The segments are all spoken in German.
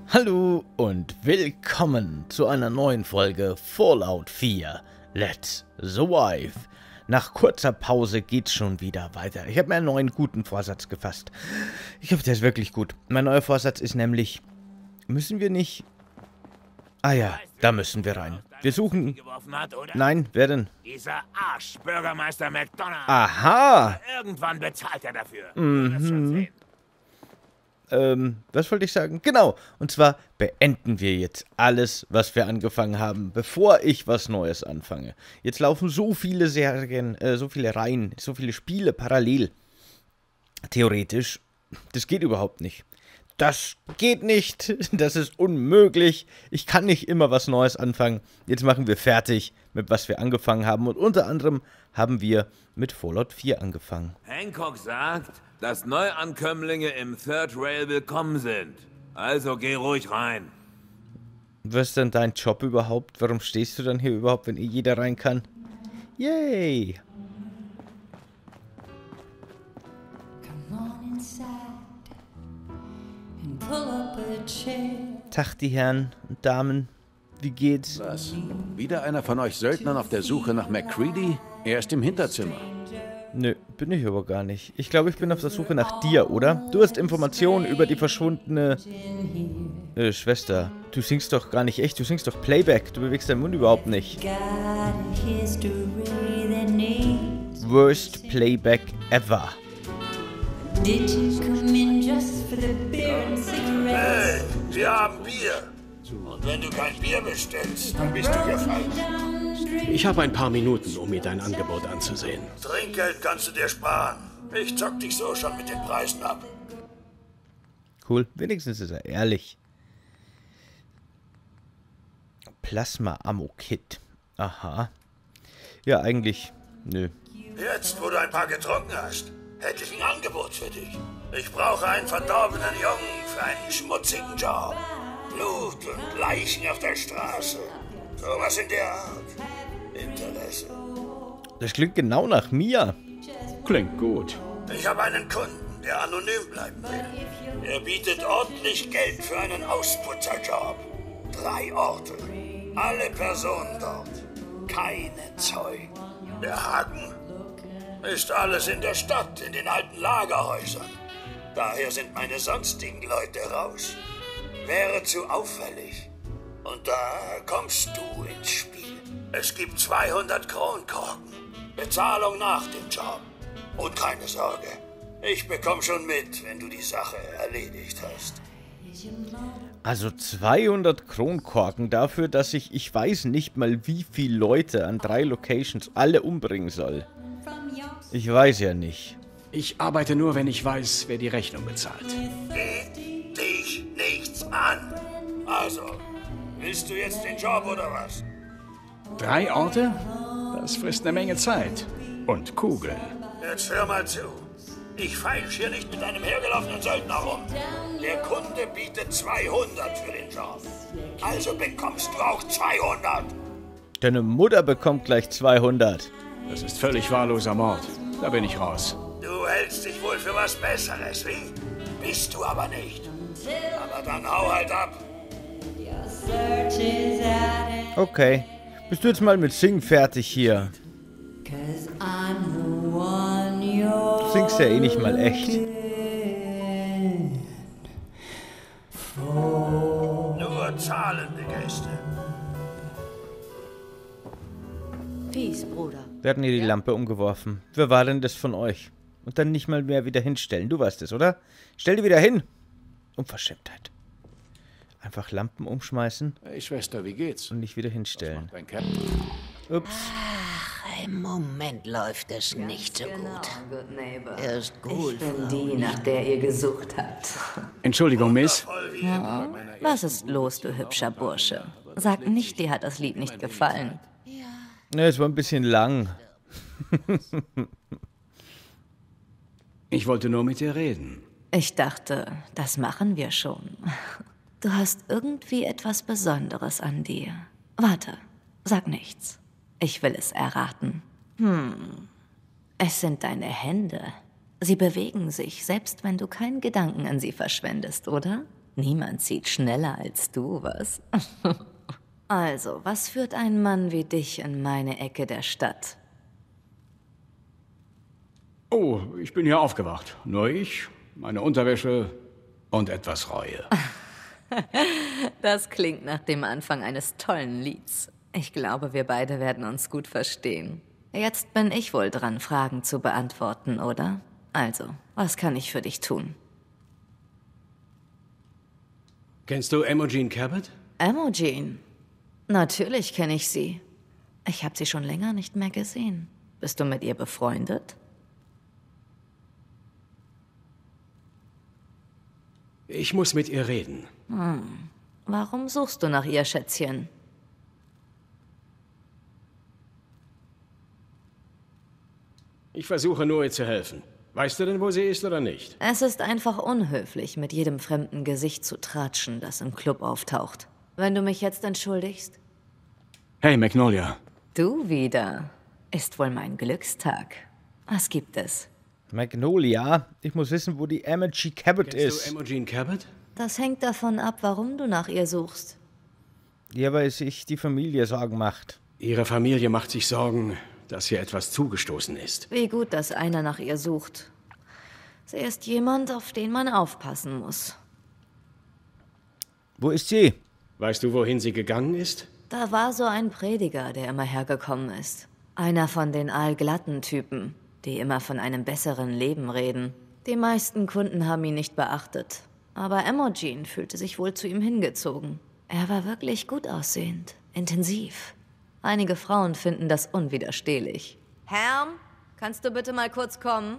Hallo und willkommen zu einer neuen Folge Fallout 4 Let's Survive. Nach kurzer Pause geht's schon wieder weiter. Ich habe mir einen neuen guten Vorsatz gefasst. Ich hoffe, der ist wirklich gut. Mein neuer Vorsatz ist nämlich, müssen wir nicht... Ah ja, da müssen wir rein. Wir suchen... Nein, wer denn? Dieser Arsch, Bürgermeister McDonald. Aha! Irgendwann bezahlt er dafür. Was wollte ich sagen? Genau, und zwar beenden wir jetzt alles, was wir angefangen haben, bevor ich was Neues anfange. Jetzt laufen so viele Serien, so viele Reihen, so viele Spiele parallel. Theoretisch, das geht überhaupt nicht. Das geht nicht, das ist unmöglich. Ich kann nicht immer was Neues anfangen. Jetzt machen wir fertig mit was wir angefangen haben und unter anderem haben wir mit Fallout 4 angefangen. Hancock sagt, dass Neuankömmlinge im Third Rail willkommen sind. Also geh ruhig rein. Was ist denn dein Job überhaupt? Warum stehst du dann hier überhaupt, wenn jeder rein kann? Yay! Tag, die Herren und Damen. Wie geht's? Was? Wieder einer von euch Söldnern auf der Suche nach MacCready? Er ist im Hinterzimmer. Nö, bin ich aber gar nicht. Ich glaube, ich bin auf der Suche nach dir, oder? Du hast Informationen über die verschwundene Schwester. Du singst doch gar nicht echt, du singst doch Playback. Du bewegst deinen Mund überhaupt nicht. Worst Playback ever. Hey, wir haben Bier. Und wenn du kein Bier bestellst, dann bist du hier falsch. Ich habe ein paar Minuten, um mir dein Angebot anzusehen. Trinkgeld kannst du dir sparen. Ich zock dich so schon mit den Preisen ab. Cool, wenigstens ist er ehrlich. Plasma-Ammo-Kit. Aha. Ja, eigentlich, nö. Jetzt, wo du ein paar getrunken hast, hätte ich ein Angebot für dich. Ich brauche einen verdorbenen Jungen für einen schmutzigen Job. Blut und Leichen auf der Straße. Sowas in der Art. Interesse. Das klingt genau nach mir. Klingt gut. Ich habe einen Kunden, der anonym bleiben will. Er bietet ordentlich Geld für einen Ausputzerjob. 3 Orte. Alle Personen dort. Keine Zeugen. Der Haken ist alles in der Stadt, in den alten Lagerhäusern. Daher sind meine sonstigen Leute raus. Wäre zu auffällig. Und da kommst du ins Spiel. Es gibt 200 Kronkorken. Bezahlung nach dem Job. Und keine Sorge, ich bekomme schon mit, wenn du die Sache erledigt hast. Also 200 Kronkorken dafür, dass ich weiß nicht mal, wie viele Leute an 3 Locations alle umbringen soll. Ich weiß ja nicht. Ich arbeite nur, wenn ich weiß, wer die Rechnung bezahlt. Geht dich nichts an. Also, willst du jetzt den Job oder was? 3 Orte? Das frisst eine Menge Zeit. Und Kugeln. Jetzt hör mal zu. Ich feilsch hier nicht mit einem hergelaufenen Söldner rum. Der Kunde bietet 200 für den Job. Also bekommst du auch 200. Deine Mutter bekommt gleich 200. Das ist völlig wahlloser Mord. Da bin ich raus. Du hältst dich wohl für was Besseres, wie? Bist du aber nicht. Aber dann hau halt ab. Okay. Bist du jetzt mal mit Singen fertig hier? Du singst ja eh nicht mal echt. Nur zahlende Gäste. Peace, Bruder. Wir hatten hier die Lampe umgeworfen. Wer war denn das von euch? Und dann nicht mal mehr wieder hinstellen. Du warst es, oder? Stell die wieder hin. Unverschämtheit. Einfach Lampen umschmeißen Hey Schwester, wie geht's? und nicht wieder hinstellen. Dein Captain. Ups. Im Moment läuft es nicht so gut. Er ist gut. Ich bin die, nach der ihr gesucht habt. Entschuldigung, Miss. Was ist los, du hübscher Bursche? Sag nicht, dir hat das Lied nicht gefallen. Ne, es war ein bisschen lang. Ich wollte nur mit dir reden. Ich dachte, das machen wir schon. Du hast irgendwie etwas Besonderes an dir. Warte, sag nichts. Ich will es erraten. Es sind deine Hände. Sie bewegen sich, selbst wenn du keinen Gedanken an sie verschwendest, oder? Niemand zieht schneller als du, was? Also, was führt ein Mann wie dich in meine Ecke der Stadt? Oh, ich bin hier aufgewacht. Nur ich, meine Unterwäsche und etwas Reue. Das klingt nach dem Anfang eines tollen Lieds. Ich glaube, wir beide werden uns gut verstehen. Jetzt bin ich wohl dran, Fragen zu beantworten, oder? Also, was kann ich für dich tun? Kennst du Imogen Cabot? Imogen? Natürlich kenne ich sie. Ich habe sie schon länger nicht mehr gesehen. Bist du mit ihr befreundet? Ich muss mit ihr reden. Warum suchst du nach ihr, Schätzchen? Ich versuche nur, ihr zu helfen. Weißt du denn, wo sie ist oder nicht? Es ist einfach unhöflich, mit jedem fremden Gesicht zu tratschen, das im Club auftaucht. Wenn du mich jetzt entschuldigst? Hey, Magnolia. Du wieder. Ist wohl mein Glückstag. Was gibt es? Magnolia? Ich muss wissen, wo die Imogen Cabot ist. Kennst du Imogen Cabot? Das hängt davon ab, warum du nach ihr suchst. Ja, weil sich die Familie Sorgen macht. Ihre Familie macht sich Sorgen, dass ihr etwas zugestoßen ist. Wie gut, dass einer nach ihr sucht. Sie ist jemand, auf den man aufpassen muss. Wo ist sie? Weißt du, wohin sie gegangen ist? Da war so ein Prediger, der immer hergekommen ist. Einer von den allglatten Typen, die immer von einem besseren Leben reden. Die meisten Kunden haben ihn nicht beachtet. Aber Imogen fühlte sich wohl zu ihm hingezogen. Er war wirklich gut aussehend, intensiv. Einige Frauen finden das unwiderstehlich. Herm, kannst du bitte mal kurz kommen?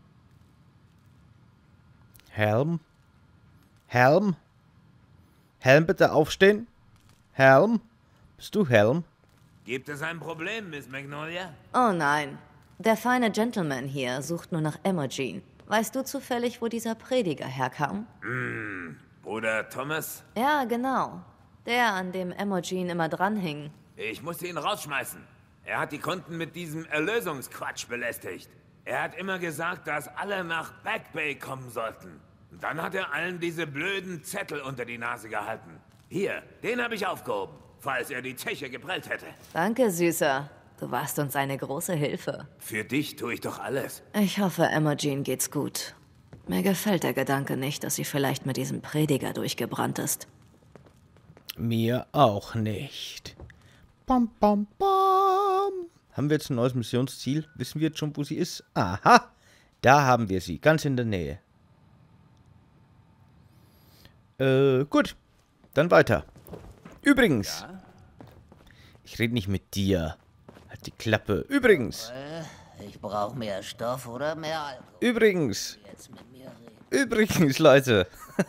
Helm? Helm? Helm, bitte aufstehen. Helm? Bist du Helm? Gibt es ein Problem, Miss Magnolia? Oh nein. Der feine Gentleman hier sucht nur nach Imogen. Weißt du zufällig, wo dieser Prediger herkam? Bruder Thomas? Ja, genau. Der, an dem Imogen immer dranhing. Ich musste ihn rausschmeißen. Er hat die Kunden mit diesem Erlösungsquatsch belästigt. Er hat immer gesagt, dass alle nach Back Bay kommen sollten. Und dann hat er allen diese blöden Zettel unter die Nase gehalten. Hier, den habe ich aufgehoben, falls er die Zeche geprellt hätte. Danke, Süßer. Du warst uns eine große Hilfe. Für dich tue ich doch alles. Ich hoffe, Imogen geht's gut. Mir gefällt der Gedanke nicht, dass sie vielleicht mit diesem Prediger durchgebrannt ist. Mir auch nicht. Bam, bam, bam. Haben wir jetzt ein neues Missionsziel? Wissen wir jetzt schon, wo sie ist? Aha, da haben wir sie, ganz in der Nähe. Gut, dann weiter. Übrigens, Ja? ich rede nicht mit dir. Halt die Klappe. Übrigens, Ich brauche mehr Stoff oder mehr Alkohol. übrigens, Jetzt mit mir reden. übrigens, Leute.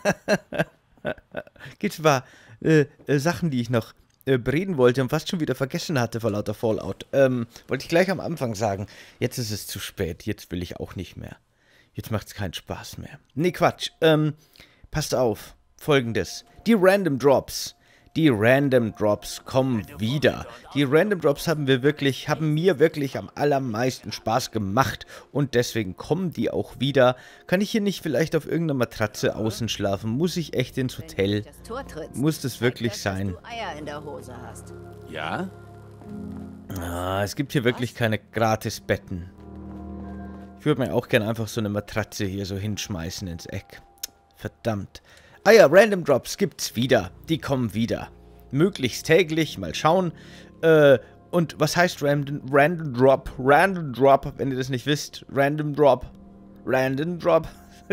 Gibt's zwar Sachen, die ich noch bereden wollte und fast schon wieder vergessen hatte vor lauter Fallout. Wollte ich gleich am Anfang sagen. Jetzt ist es zu spät. Jetzt will ich auch nicht mehr. Jetzt macht's keinen Spaß mehr. Nee, Quatsch. Passt auf. Folgendes. Die Random Drops. Die Random Drops kommen wieder. Die Random Drops haben mir wirklich am allermeisten Spaß gemacht. Und deswegen kommen die auch wieder. Kann ich hier nicht vielleicht auf irgendeiner Matratze außen schlafen? Muss ich echt ins Hotel? Muss das wirklich sein? Eier in der Hose hast. Ja? Ah, es gibt hier wirklich keine Gratis-Betten. Ich würde mir auch gerne einfach so eine Matratze hier so hinschmeißen ins Eck. Verdammt. Ah ja, Random Drops gibt's wieder. Die kommen wieder. Möglichst täglich, mal schauen. Und was heißt Random Drop? Random Drop, wenn ihr das nicht wisst. Random Drop. Random Drop.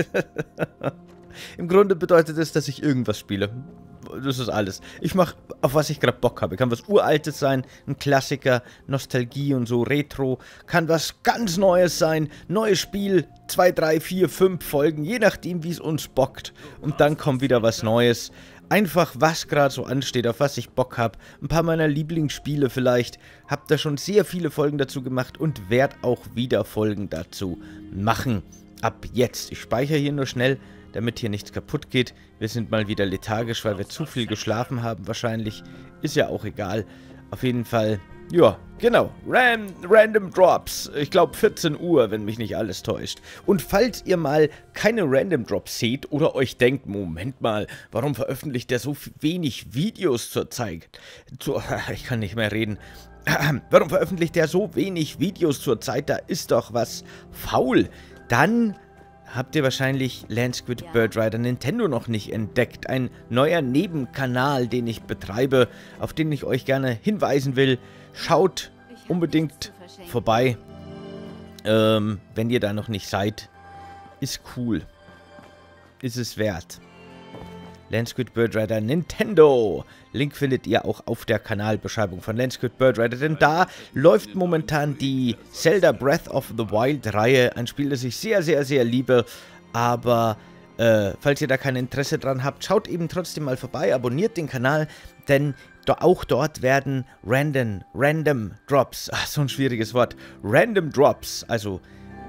Im Grunde bedeutet es, dass ich irgendwas spiele. Das ist alles. Ich mache, auf was ich gerade Bock habe. Kann was Uraltes sein, ein Klassiker, Nostalgie und so, Retro. Kann was ganz Neues sein, neues Spiel, 2, 3, 4, 5 Folgen, je nachdem, wie es uns bockt. Und dann kommt wieder was Neues. Einfach, was gerade so ansteht, auf was ich Bock habe. Ein paar meiner Lieblingsspiele vielleicht. Hab da schon sehr viele Folgen dazu gemacht und werde auch wieder Folgen dazu machen. Ab jetzt. Ich speichere hier nur schnell, damit hier nichts kaputt geht. Wir sind mal wieder lethargisch, weil wir zu viel geschlafen haben wahrscheinlich. Ist ja auch egal. Auf jeden Fall, Ja, genau. Random Drops. Ich glaube 14 Uhr, wenn mich nicht alles täuscht. Und falls ihr mal keine Random Drops seht oder euch denkt, Moment mal, warum veröffentlicht der so wenig Videos zurzeit? Ich kann nicht mehr reden. Warum veröffentlicht der so wenig Videos zurzeit? Da ist doch was faul. Dann habt ihr wahrscheinlich Land Squid Bird Rider Nintendo noch nicht entdeckt. Ein neuer Nebenkanal, den ich betreibe, auf den ich euch gerne hinweisen will. Schaut unbedingt vorbei, wenn ihr da noch nicht seid. Ist cool. Ist es wert. Land Squid Bird Rider Nintendo. Link findet ihr auch auf der Kanalbeschreibung von Land Squid Bird Rider, denn da läuft momentan die Zelda Breath of the Wild Reihe. Ein Spiel, das ich sehr, sehr, sehr liebe. Aber falls ihr da kein Interesse dran habt, schaut eben trotzdem mal vorbei, abonniert den Kanal, denn auch dort werden Random Drops, so ein schwieriges Wort, Random Drops, also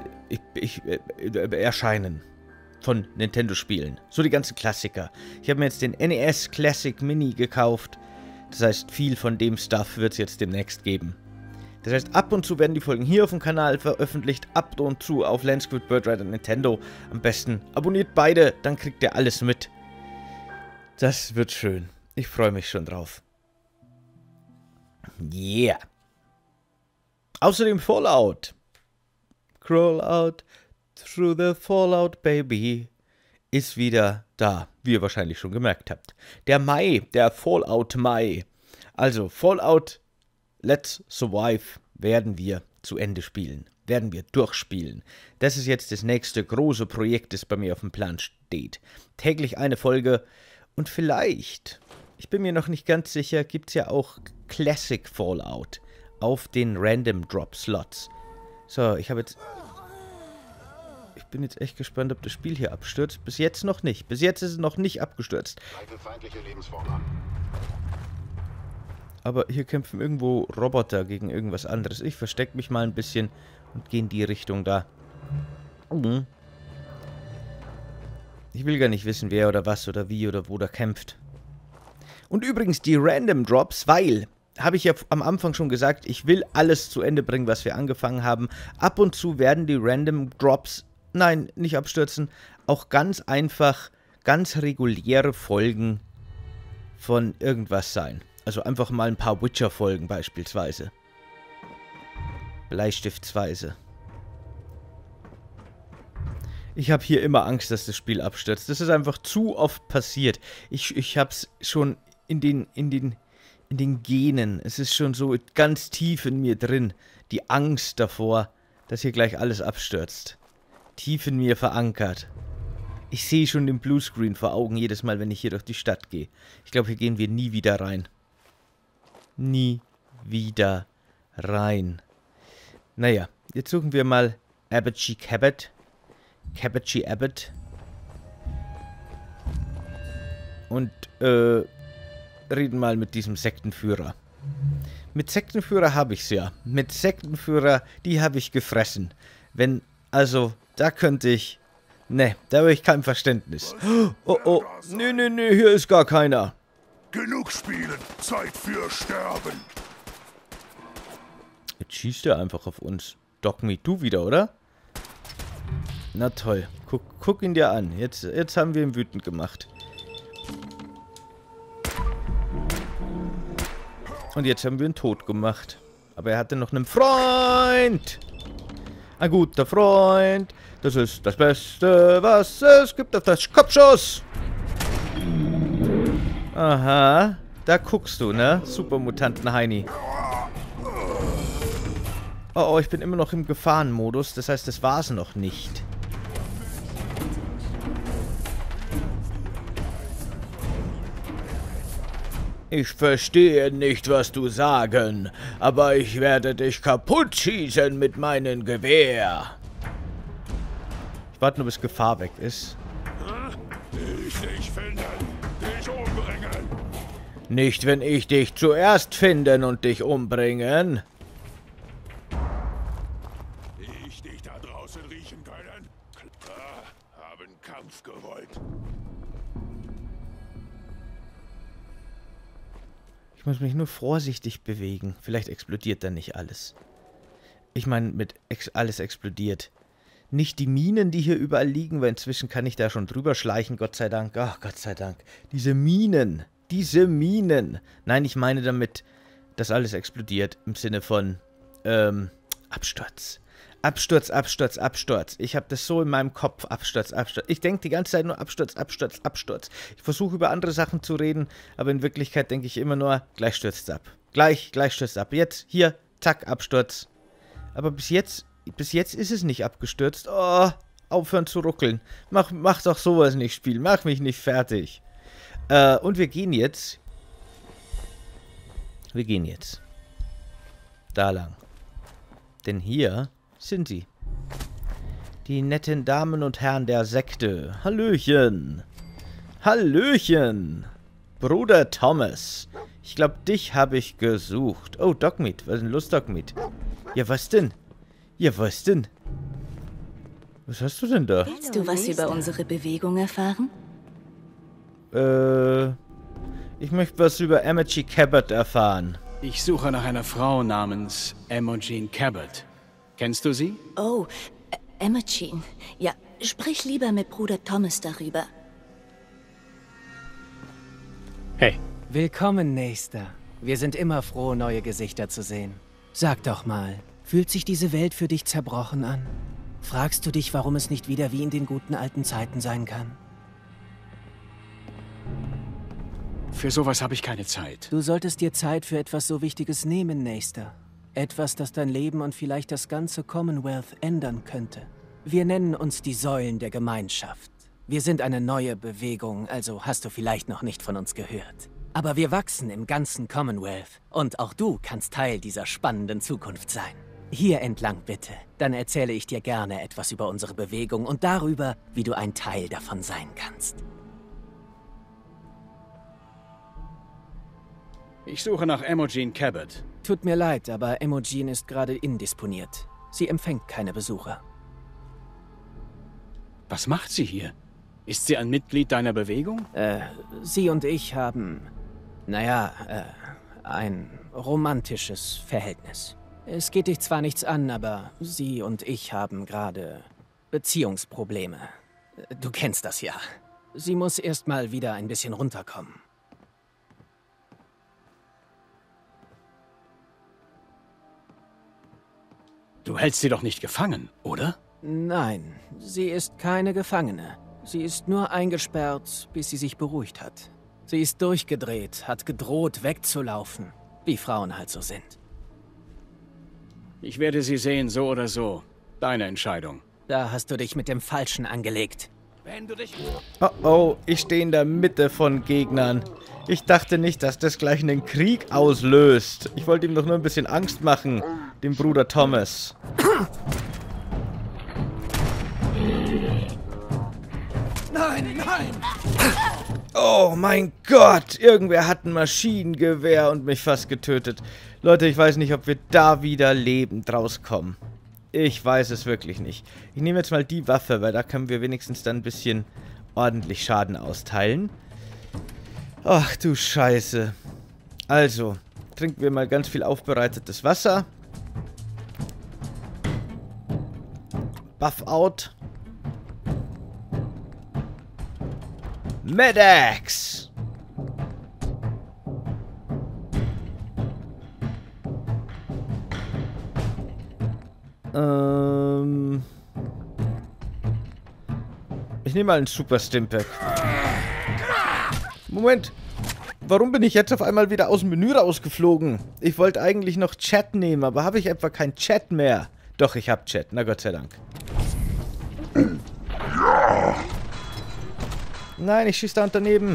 erscheinen von Nintendo-Spielen. So die ganzen Klassiker. Ich habe mir jetzt den NES Classic Mini gekauft, das heißt, viel von dem Stuff wird es jetzt demnächst geben. Das heißt, ab und zu werden die Folgen hier auf dem Kanal veröffentlicht, ab und zu auf Land Squid Bird Rider Nintendo. Am besten abonniert beide, dann kriegt ihr alles mit. Das wird schön. Ich freue mich schon drauf. Yeah. Außerdem Fallout. Crawl out through the Fallout, baby. Ist wieder da, wie ihr wahrscheinlich schon gemerkt habt. Der Mai, der Fallout Mai. Also Fallout Let's Survive werden wir zu Ende spielen. Werden wir durchspielen. Das ist jetzt das nächste große Projekt, das bei mir auf dem Plan steht. Täglich eine Folge und vielleicht, ich bin mir noch nicht ganz sicher, gibt es ja auch Classic Fallout auf den Random Drop Slots. So, ich bin jetzt echt gespannt, ob das Spiel hier abstürzt. Bis jetzt noch nicht. Bis jetzt ist es noch nicht abgestürzt. Feindliche Lebensform an. Aber hier kämpfen irgendwo Roboter gegen irgendwas anderes. Ich verstecke mich mal ein bisschen und gehe in die Richtung da. Ich will gar nicht wissen, wer oder was oder wie oder wo da kämpft. Und übrigens die Random Drops, weil, habe ich ja am Anfang schon gesagt, ich will alles zu Ende bringen, was wir angefangen haben. Ab und zu werden die Random Drops, nein, nicht abstürzen, auch ganz einfach, ganz reguläre Folgen von irgendwas sein. Also einfach mal ein paar Witcher-Folgen beispielsweise. Bleistiftsweise. Ich habe hier immer Angst, dass das Spiel abstürzt. Das ist einfach zu oft passiert. Ich habe es schon in den Genen. Es ist schon so ganz tief in mir drin. Die Angst davor, dass hier gleich alles abstürzt. Tief in mir verankert. Ich sehe schon den Bluescreen vor Augen jedes Mal, wenn ich hier durch die Stadt gehe. Ich glaube, hier gehen wir nie wieder rein. Nie wieder rein. Naja, jetzt suchen wir mal Abbotchi Cabot. Cabotchi Abbott. Und reden mal mit diesem Sektenführer. Mit Sektenführer habe ich's ja. Mit Sektenführer, die habe ich gefressen. Wenn, also, da könnte ich... Ne, da habe ich kein Verständnis. Oh, oh, nee, hier ist gar keiner. Genug spielen, Zeit für Sterben. Jetzt schießt er einfach auf uns. Doc Me, du wieder, oder? Na toll. Guck ihn dir an. Jetzt haben wir ihn wütend gemacht. Und jetzt haben wir ihn tot gemacht. Aber er hatte noch einen Freund. Ein guter Freund. Das ist das Beste, was es gibt auf das Kopfschuss. Aha. Da guckst du, ne? Supermutanten Heini. Oh, ich bin immer noch im Gefahrenmodus. Das heißt, das war's noch nicht. Ich verstehe nicht, was du sagen, aber ich werde dich kaputt schießen mit meinem Gewehr. Ich warte nur, bis Gefahr weg ist. Ich dich finden, dich umbringen. Nicht, wenn ich dich zuerst finden und dich umbringen. Ich dich da draußen riechen können. Haben Kampf gewollt. Ich muss mich nur vorsichtig bewegen. Vielleicht explodiert dann nicht alles. Ich meine, alles explodiert. Nicht die Minen, die hier überall liegen, weil inzwischen kann ich da schon drüber schleichen, Gott sei Dank. Ach, Gott sei Dank. Diese Minen. Diese Minen. Nein, ich meine damit, dass alles explodiert. Im Sinne von, Absturz. Absturz, Absturz, Absturz. Ich habe das so in meinem Kopf. Absturz, Absturz. Ich denke die ganze Zeit nur Absturz, Absturz, Absturz. Ich versuche über andere Sachen zu reden, aber in Wirklichkeit denke ich immer nur, gleich stürzt ab. Gleich stürzt ab. Jetzt, hier, zack, Absturz. Aber bis jetzt ist es nicht abgestürzt. Oh, aufhören zu ruckeln. Mach doch sowas nicht, Spiel. Mach mich nicht fertig. Und wir gehen jetzt. Da lang. Denn hier sind sie. Die netten Damen und Herren der Sekte. Hallöchen. Hallöchen. Bruder Thomas. Ich glaube, dich habe ich gesucht. Oh, Dogmeat. Was ist denn los, Dogmeat? Ja, was denn? Ja, was denn? Was hast du denn da? Willst du was über unsere Bewegung erfahren? Ich möchte was über Imogen Cabot erfahren. Ich suche nach einer Frau namens Imogen Cabot. Kennst du sie? Oh, Imogen. Ja, sprich lieber mit Bruder Thomas darüber. Hey. Willkommen, Nächster. Wir sind immer froh, neue Gesichter zu sehen. Sag doch mal, fühlt sich diese Welt für dich zerbrochen an? Fragst du dich, warum es nicht wieder wie in den guten alten Zeiten sein kann? Für sowas habe ich keine Zeit. Du solltest dir Zeit für etwas so Wichtiges nehmen, Nächster. Etwas, das dein Leben und vielleicht das ganze Commonwealth ändern könnte. Wir nennen uns die Säulen der Gemeinschaft. Wir sind eine neue Bewegung, also hast du vielleicht noch nicht von uns gehört. Aber wir wachsen im ganzen Commonwealth. Und auch du kannst Teil dieser spannenden Zukunft sein. Hier entlang bitte. Dann erzähle ich dir gerne etwas über unsere Bewegung und darüber, wie du ein Teil davon sein kannst. Ich suche nach Imogen Cabot. Tut mir leid, aber Imogen ist gerade indisponiert. Sie empfängt keine Besucher. Was macht sie hier? Ist sie ein Mitglied deiner Bewegung? Sie und ich haben, ein romantisches Verhältnis. Es geht dich zwar nichts an, aber sie und ich haben gerade Beziehungsprobleme. Du kennst das ja. Sie muss erst mal wieder ein bisschen runterkommen. Du hältst sie doch nicht gefangen, oder? Nein, sie ist keine Gefangene. Sie ist nur eingesperrt, bis sie sich beruhigt hat. Sie ist durchgedreht, hat gedroht, wegzulaufen, wie Frauen halt so sind. Ich werde sie sehen, so oder so. Deine Entscheidung. Da hast du dich mit dem Falschen angelegt. Wenn du dich... Oh oh, ich stehe in der Mitte von Gegnern. Ich dachte nicht, dass das gleich einen Krieg auslöst. Ich wollte ihm doch nur ein bisschen Angst machen, dem Bruder Thomas. Nein, nein! Oh mein Gott, irgendwer hat ein Maschinengewehr und mich fast getötet. Leute, ich weiß nicht, ob wir da wieder lebend rauskommen. Ich weiß es wirklich nicht. Ich nehme jetzt mal die Waffe, weil da können wir wenigstens dann ein bisschen ordentlich Schaden austeilen. Ach du Scheiße. Also, trinken wir mal ganz viel aufbereitetes Wasser. Buff out. Medax! Ich nehme mal einen Super Stimpack. Moment. Warum bin ich jetzt auf einmal wieder aus dem Menü rausgeflogen? Ich wollte eigentlich noch Chat nehmen, aber habe ich etwa kein Chat mehr? Doch, ich habe Chat. Na Gott sei Dank. Nein, ich schieße da daneben.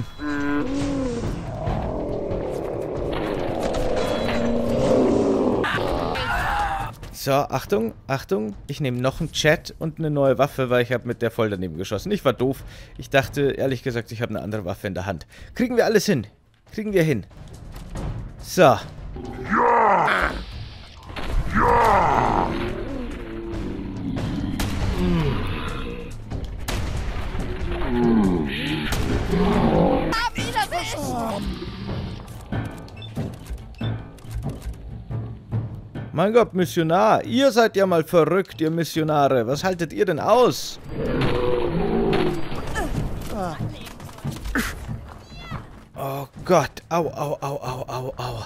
So, Achtung, Achtung. Ich nehme noch einen Chat und eine neue Waffe, weil ich habe mit der voll daneben geschossen. Ich war doof. Ich dachte, ehrlich gesagt, ich habe eine andere Waffe in der Hand. Kriegen wir alles hin. Kriegen wir hin. So. Ja! Ja! Mein Gott, Missionar. Ihr seid ja mal verrückt, ihr Missionare. Was haltet ihr denn aus? Oh Gott. Au, au, au, au, au, au.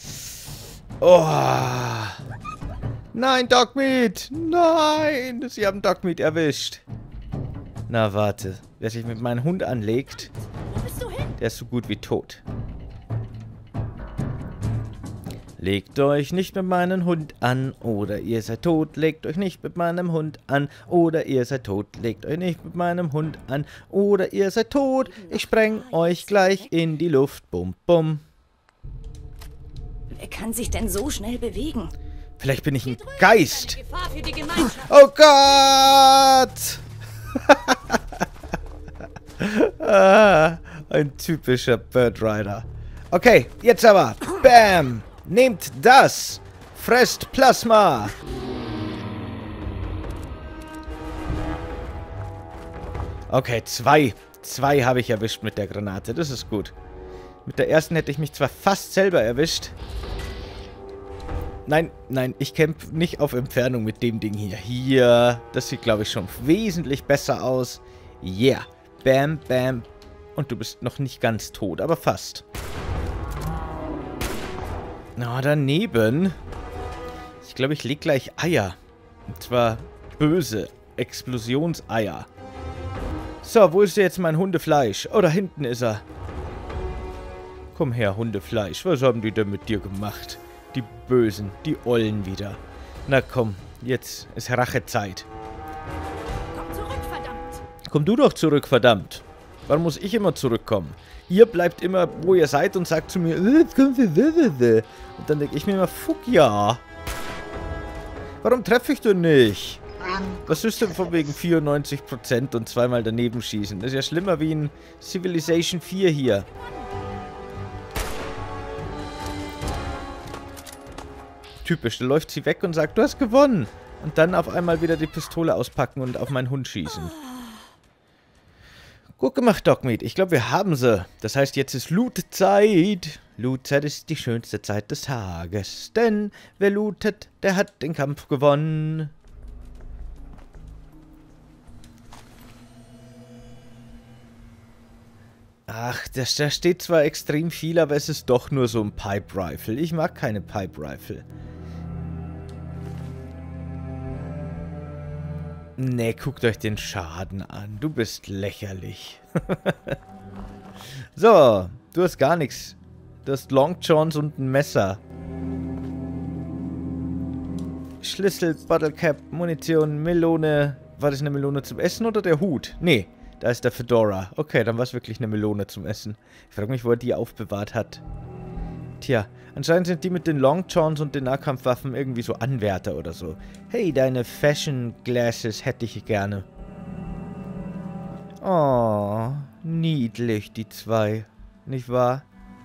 Oh. Nein, Dogmeat. Nein. Sie haben Dogmeat erwischt. Na, warte. Wer sich mit meinem Hund anlegt, der ist so gut wie tot. Legt euch nicht mit meinem Hund an, oder ihr seid tot. Legt euch nicht mit meinem Hund an, oder ihr seid tot. Legt euch nicht mit meinem Hund an, oder ihr seid tot. Ich spreng euch gleich in die Luft. Bum, bum. Wer kann sich denn so schnell bewegen? Vielleicht bin ich ein Geist. Oh Gott! Ein typischer Bird Rider. Okay, jetzt aber. Bam! Nehmt das! Fresst Plasma! Okay, zwei. Zwei habe ich erwischt mit der Granate. Das ist gut. Mit der ersten hätte ich mich zwar fast selber erwischt. Nein, nein, ich kämpfe nicht auf Entfernung mit dem Ding hier. Hier, das sieht, glaube ich, schon wesentlich besser aus. Yeah. Bam, bam. Und du bist noch nicht ganz tot, aber fast. Na, daneben. Ich glaube, ich lege gleich Eier. Und zwar böse Explosionseier. So, wo ist jetzt mein Hundefleisch? Oh, da hinten ist er. Komm her, Hundefleisch. Was haben die denn mit dir gemacht? Die Bösen, die Ollen wieder. Na komm, jetzt ist Rachezeit. Komm zurück, verdammt! Komm du doch zurück, verdammt. Warum muss ich immer zurückkommen? Ihr bleibt immer, wo ihr seid und sagt zu mir, jetzt kommt und dann denke ich mir immer, fuck ja. Warum treffe ich denn nicht? Was ist denn von wegen 94% und zweimal daneben schießen? Das ist ja schlimmer wie in Civilization 4 hier. Typisch, da läuft sie weg und sagt, du hast gewonnen. Und dann auf einmal wieder die Pistole auspacken und auf meinen Hund schießen. Gut gemacht, Dogmeat. Ich glaube, wir haben sie. Das heißt, jetzt ist Lootzeit. Lootzeit ist die schönste Zeit des Tages. Denn wer lootet, der hat den Kampf gewonnen. Ach, da steht zwar extrem viel, aber es ist doch nur so ein Pipe Rifle. Ich mag keine Pipe Rifle. Ne, guckt euch den Schaden an. Du bist lächerlich. So, du hast gar nichts. Du hast Long Johns und ein Messer. Schlüssel, Bottle Cap, Munition, Melone. War das eine Melone zum Essen oder der Hut? Nee, da ist der Fedora. Okay, dann war es wirklich eine Melone zum Essen. Ich frage mich, wo er die aufbewahrt hat. Tja, anscheinend sind die mit den Long Johns und den Nahkampfwaffen irgendwie so Anwärter oder so. Hey, deine Fashion Glasses hätte ich gerne. Oh, niedlich, die zwei. Nicht wahr?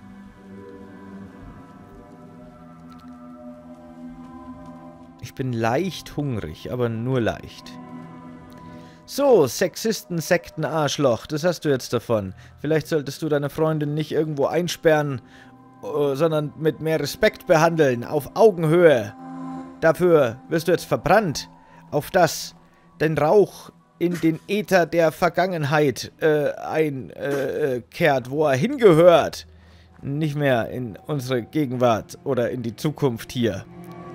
Ich bin leicht hungrig, aber nur leicht. So, Sexisten, Sekten, Arschloch. Das hast du jetzt davon. Vielleicht solltest du deine Freundin nicht irgendwo einsperren, sondern mit mehr Respekt behandeln, auf Augenhöhe. Dafür wirst du jetzt verbrannt, auf das dein Rauch in den Äther der Vergangenheit einkehrt, wo er hingehört. Nicht mehr in unsere Gegenwart oder in die Zukunft hier.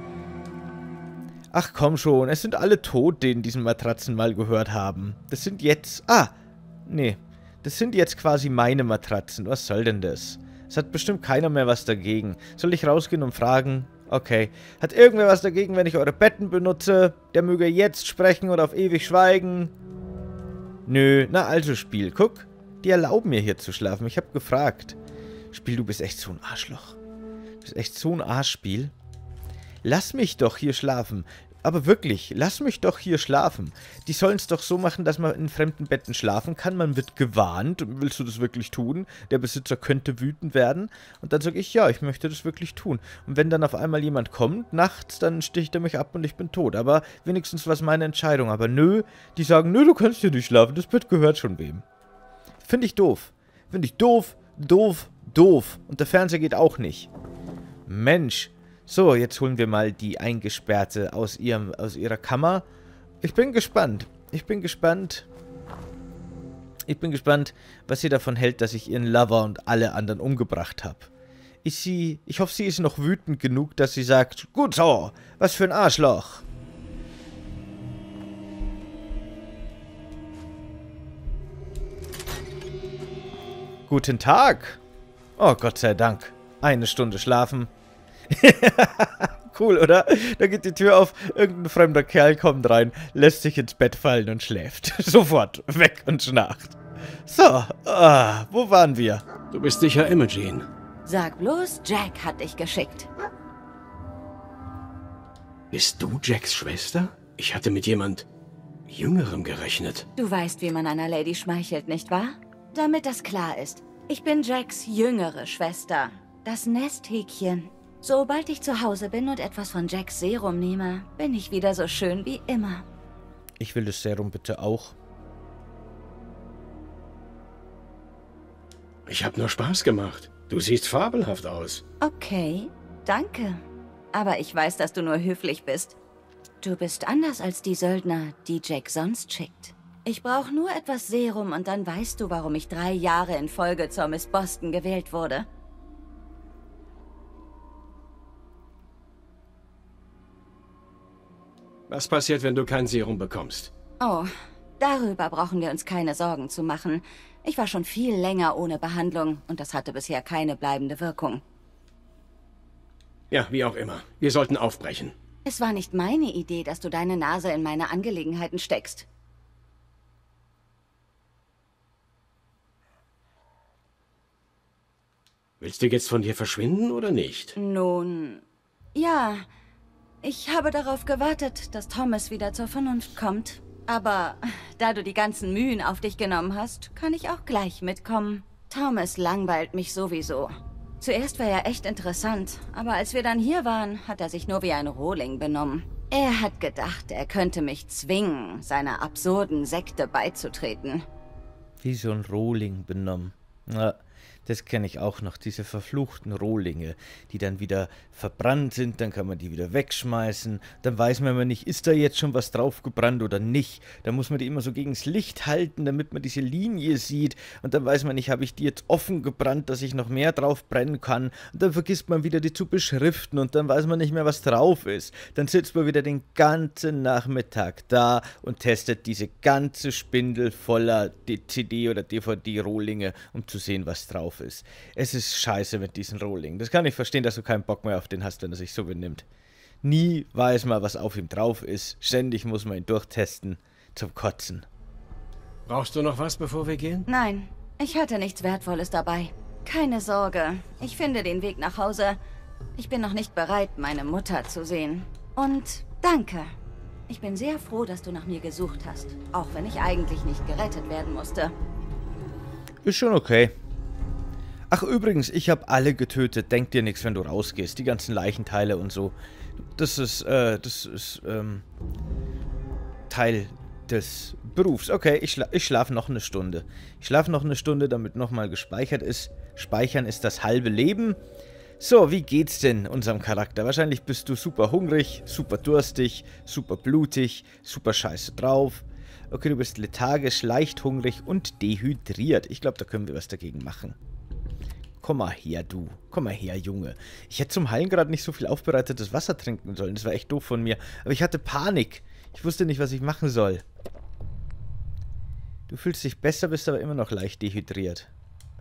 Ach komm schon, es sind alle tot, denen diesen Matratzen mal gehört haben. Das sind jetzt... Ah, nee. Das sind jetzt quasi meine Matratzen. Was soll denn das? Es hat bestimmt keiner mehr was dagegen. Soll ich rausgehen und fragen? Okay. Hat irgendwer was dagegen, wenn ich eure Betten benutze? Der möge jetzt sprechen oder auf ewig schweigen? Nö. Na also, Spiel. Guck. Die erlauben mir hier zu schlafen. Ich habe gefragt. Spiel, du bist echt so ein Arschloch. Du bist echt so ein Arschspiel. Lass mich doch hier schlafen. Aber wirklich, lass mich doch hier schlafen. Die sollen es doch so machen, dass man in fremden Betten schlafen kann. Man wird gewarnt. Willst du das wirklich tun? Der Besitzer könnte wütend werden. Und dann sage ich, ja, ich möchte das wirklich tun. Und wenn dann auf einmal jemand kommt, nachts, dann sticht er mich ab und ich bin tot. Aber wenigstens war es meine Entscheidung. Aber nö, die sagen, nö, du kannst hier nicht schlafen. Das Bett gehört schon wem. Finde ich doof. Finde ich doof, doof, doof. Und der Fernseher geht auch nicht. Mensch. So, jetzt holen wir mal die Eingesperrte aus ihrer Kammer. Ich bin gespannt. Ich bin gespannt, was sie davon hält, dass ich ihren Lover und alle anderen umgebracht habe. Ich hoffe, sie ist noch wütend genug, dass sie sagt, gut so, was für ein Arschloch. Guten Tag. Oh, Gott sei Dank. 1 Stunde schlafen. Cool, oder? Da geht die Tür auf, irgendein fremder Kerl kommt rein, lässt sich ins Bett fallen und schläft. Sofort weg und schnarcht. So, wo waren wir? Du bist sicher Imogen. Sag bloß, Jack hat dich geschickt. Bist du Jacks Schwester? Ich hatte mit jemand Jüngerem gerechnet. Du weißt, wie man einer Lady schmeichelt, nicht wahr? Damit das klar ist. Ich bin Jacks jüngere Schwester. Das Nesthäkchen. Sobald ich zu Hause bin und etwas von Jacks Serum nehme, bin ich wieder so schön wie immer. Ich will das Serum bitte auch. Ich habe nur Spaß gemacht. Du siehst fabelhaft aus. Okay, danke. Aber ich weiß, dass du nur höflich bist. Du bist anders als die Söldner, die Jack sonst schickt. Ich brauche nur etwas Serum und dann weißt du, warum ich 3 Jahre in Folge zur Miss Boston gewählt wurde. Was passiert, wenn du kein Serum bekommst? Oh, darüber brauchen wir uns keine Sorgen zu machen. Ich war schon viel länger ohne Behandlung und das hatte bisher keine bleibende Wirkung. Ja, wie auch immer. Wir sollten aufbrechen. Es war nicht meine Idee, dass du deine Nase in meine Angelegenheiten steckst. Willst du jetzt von dir verschwinden oder nicht? Nun, ja. Ich habe darauf gewartet, dass Thomas wieder zur Vernunft kommt. Aber da du die ganzen Mühen auf dich genommen hast, kann ich auch gleich mitkommen. Thomas langweilt mich sowieso. Zuerst war er echt interessant, aber als wir dann hier waren, hat er sich nur wie ein Rohling benommen. Er hat gedacht, er könnte mich zwingen, seiner absurden Sekte beizutreten. Wie so ein Rohling benommen. Ja, das kenne ich auch noch, diese verfluchten Rohlinge, die dann wieder verbrannt sind, dann kann man die wieder wegschmeißen, dann weiß man immer nicht, ist da jetzt schon was drauf gebrannt oder nicht. Da muss man die immer so gegen das Licht halten, damit man diese Linie sieht und dann weiß man nicht, habe ich die jetzt offen gebrannt, dass ich noch mehr drauf brennen kann und dann vergisst man wieder die zu beschriften und dann weiß man nicht mehr, was drauf ist. Dann sitzt man wieder den ganzen Nachmittag da und testet diese ganze Spindel voller CD- oder DVD-Rohlinge, um zu sehen, was drauf ist. Es ist scheiße mit diesen Rohlingen. Das kann ich verstehen, dass du keinen Bock mehr auf den hast, wenn er sich so benimmt. Nie weiß man, was auf ihm drauf ist. Ständig muss man ihn durchtesten. Zum Kotzen. Brauchst du noch was, bevor wir gehen? Nein, ich hatte nichts Wertvolles dabei. Keine Sorge, ich finde den Weg nach Hause. Ich bin noch nicht bereit, meine Mutter zu sehen. Und danke. Ich bin sehr froh, dass du nach mir gesucht hast. Auch wenn ich eigentlich nicht gerettet werden musste. Ist schon okay. Ach übrigens, ich habe alle getötet. Denk dir nichts, wenn du rausgehst. Die ganzen Leichenteile und so. Das ist Teil des Berufs. Okay, ich schlafe noch eine Stunde. Ich schlafe noch eine Stunde, damit nochmal gespeichert ist. Speichern ist das halbe Leben. So, wie geht's denn unserem Charakter? Wahrscheinlich bist du super hungrig, super durstig, super blutig, super scheiße drauf. Okay, du bist lethargisch, leicht hungrig und dehydriert. Ich glaube, da können wir was dagegen machen. Komm mal her, du. Komm mal her, Junge. Ich hätte zum Heilen gerade nicht so viel aufbereitetes Wasser trinken sollen. Das war echt doof von mir. Aber ich hatte Panik. Ich wusste nicht, was ich machen soll. Du fühlst dich besser, bist aber immer noch leicht dehydriert.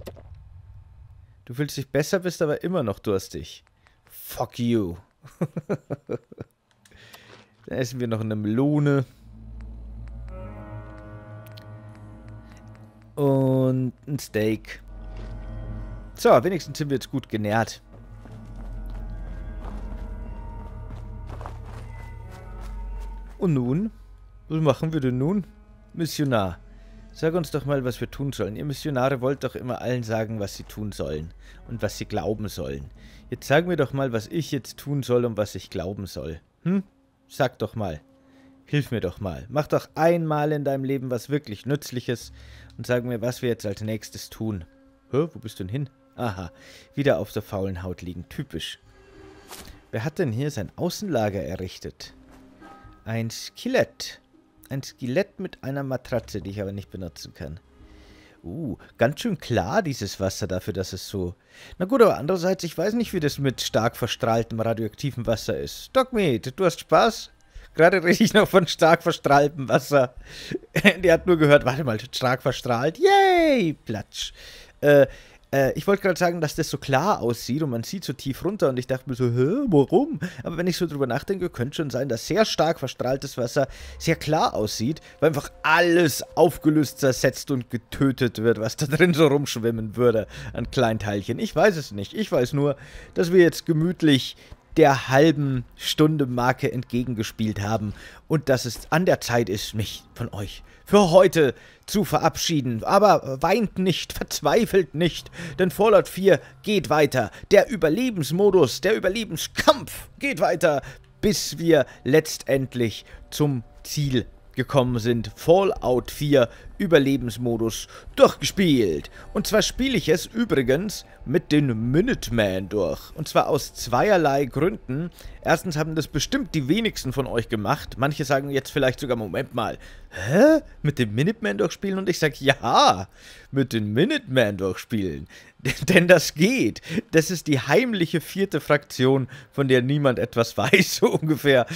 Du fühlst dich besser, bist aber immer noch durstig. Fuck you. Dann essen wir noch eine Melone. Und ein Steak. So, wenigstens sind wir jetzt gut genährt. Und nun? Was machen wir denn nun? Missionar, sag uns doch mal, was wir tun sollen. Ihr Missionare wollt doch immer allen sagen, was sie tun sollen und was sie glauben sollen. Jetzt sag mir doch mal, was ich jetzt tun soll und was ich glauben soll. Sag doch mal. Hilf mir doch mal. Mach doch einmal in deinem Leben was wirklich Nützliches und sag mir, was wir jetzt als nächstes tun. Hä, wo bist du denn hin? Aha, wieder auf der faulen Haut liegen. Typisch. Wer hat denn hier sein Außenlager errichtet? Ein Skelett. Ein Skelett mit einer Matratze, die ich aber nicht benutzen kann. Ganz schön klar, dieses Wasser, dafür, dass es so... Na gut, aber andererseits, ich weiß nicht, wie das mit stark verstrahltem radioaktivem Wasser ist. Dogmeat, du hast Spaß? Gerade rede ich noch von stark verstrahltem Wasser. Der hat nur gehört, warte mal, stark verstrahlt. Yay! Platsch. Ich wollte gerade sagen, dass das so klar aussieht und man sieht so tief runter und ich dachte mir so, warum? Aber wenn ich so drüber nachdenke, könnte schon sein, dass sehr stark verstrahltes Wasser sehr klar aussieht, weil einfach alles aufgelöst, zersetzt und getötet wird, was da drin so rumschwimmen würde an Kleinteilchen. Ich weiß es nicht. Ich weiß nur, dass wir jetzt gemütlich der halben Stunde Marke entgegengespielt haben und dass es an der Zeit ist, mich von euch für heute zu verabschieden. Aber weint nicht, verzweifelt nicht, denn Fallout 4 geht weiter. Der Überlebensmodus, der Überlebenskampf geht weiter, bis wir letztendlich zum Ziel gekommen sind. Fallout 4 Überlebensmodus durchgespielt. Und zwar spiele ich es übrigens mit den Minutemen durch. Und zwar aus zweierlei Gründen. Erstens haben das bestimmt die wenigsten von euch gemacht. Manche sagen jetzt vielleicht sogar, Moment mal, hä? Mit den Minutemen durchspielen? Und ich sage, ja, mit den Minutemen durchspielen. Denn das geht. Das ist die heimliche 4. Fraktion, von der niemand etwas weiß, so ungefähr.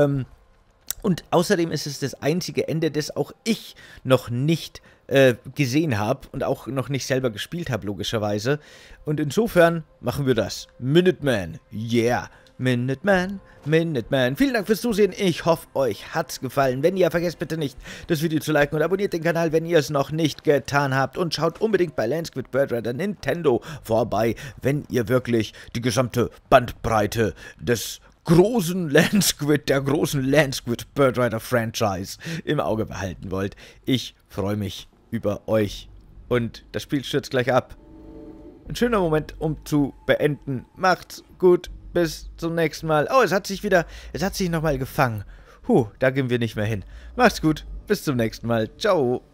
Und außerdem ist es das einzige Ende, das auch ich noch nicht gesehen habe und auch noch nicht selber gespielt habe, logischerweise. Und insofern machen wir das. Minuteman, yeah. Minuteman, Minuteman. Vielen Dank fürs Zusehen. Ich hoffe, euch hat's gefallen. Wenn ja, vergesst bitte nicht, das Video zu liken und abonniert den Kanal, wenn ihr es noch nicht getan habt. Und schaut unbedingt bei Land Squid Bird Rider Nintendo vorbei, wenn ihr wirklich die gesamte Bandbreite des großen Land Squid, der großen Land Squid Bird Rider Franchise im Auge behalten wollt. Ich freue mich über euch. Und das Spiel stürzt gleich ab. Ein schöner Moment, um zu beenden. Macht's gut. Bis zum nächsten Mal. Oh, es hat sich nochmal gefangen. Da gehen wir nicht mehr hin. Macht's gut. Bis zum nächsten Mal. Ciao.